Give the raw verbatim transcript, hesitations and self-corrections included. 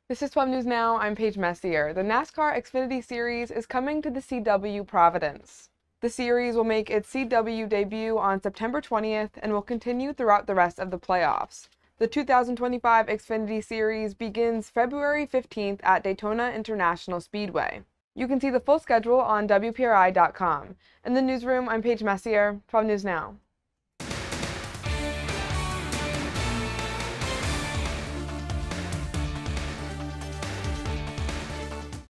This is twelve News Now. I'm Paige Messier. The NASCAR Xfinity Series is coming to the C W Providence. The series will make its C W debut on September twentieth and will continue throughout the rest of the playoffs. The two thousand twenty-five Xfinity Series begins February fifteenth at Daytona International Speedway. You can see the full schedule on W P R I dot com. In the newsroom, I'm Paige Messier, twelve News Now.